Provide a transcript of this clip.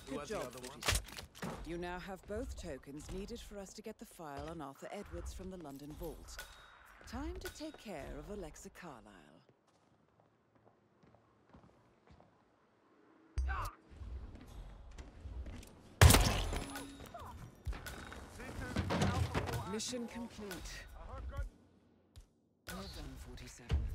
Good job, 47. You now have both tokens needed for us to get the file on Arthur Edwards from the London Vault. Time to take care of Alexa Carlyle. Mission complete. Well done, 47.